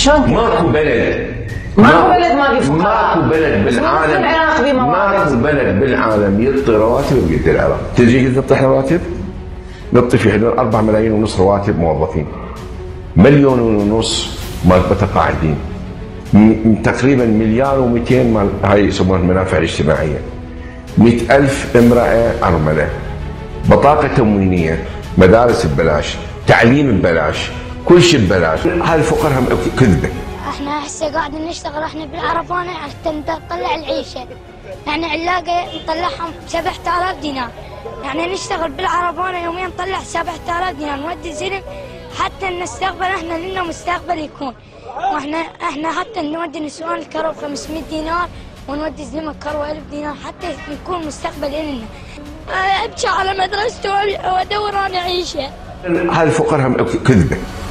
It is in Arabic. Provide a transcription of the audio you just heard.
شلون كذا؟ ماكو بلد ما في فقراء. ماكو بلد بالعالم، العراق في موارد. ماكو بلد بالعالم يعطي رواتب قد العراق. تجي نعطي احنا رواتب؟ نعطي في حدود 4 ملايين ونص رواتب موظفين، 1.5 مليون متقاعدين، تقريبا 1.2 مليار مال هاي يسمونها المنافع الاجتماعيه، 100,000 امراه ارمله، بطاقه تموينيه، مدارس ببلاش، تعليم ببلاش، كل شيء ببلاش. هاي الفقراء هم كذبه. احنا هسه قاعدين نشتغل احنا بالعربانه حتى نطلع العيشه، يعني علاقه نطلعهم 7000 دينار، يعني نشتغل بالعربانه يوميا نطلع 7000 دينار نودي زلم حتى نستقبل احنا لنا مستقبل يكون، واحنا حتى نودي نسوان الكرو 500 دينار ونودي زلمه كرو 1000 دينار حتى يكون مستقبل لنا. ابكي على مدرسته وادور انا عيشه. هاي الفقراء هم كذبه.